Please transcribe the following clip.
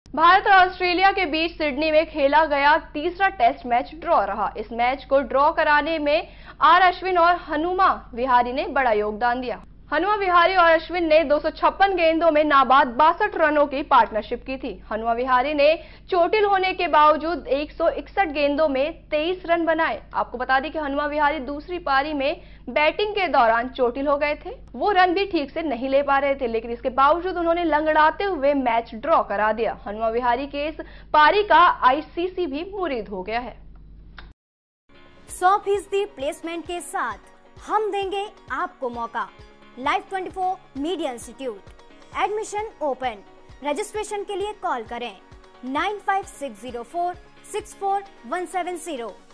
भारत और ऑस्ट्रेलिया के बीच सिडनी में खेला गया तीसरा टेस्ट मैच ड्रॉ रहा। इस मैच को ड्रॉ कराने में आर अश्विन और हनुमा विहारी ने बड़ा योगदान दिया। हनुमा विहारी और अश्विन ने 256 गेंदों में नाबाद 62 रनों की पार्टनरशिप की थी। हनुमा विहारी ने चोटिल होने के बावजूद 161 गेंदों में 23 रन बनाए। आपको बता दें कि हनुमा विहारी दूसरी पारी में बैटिंग के दौरान चोटिल हो गए थे। वो रन भी ठीक से नहीं ले पा रहे थे, लेकिन इसके बावजूद उन्होंने लंगड़ाते हुए मैच ड्रॉ करा दिया। हनुमा विहारी के इस पारी का आईसीसी भी मुरीद हो गया है। 100% प्लेसमेंट के साथ हम देंगे आपको मौका। Live 24 media institute, admission open. Registration के लिए कॉल करें 9560464170।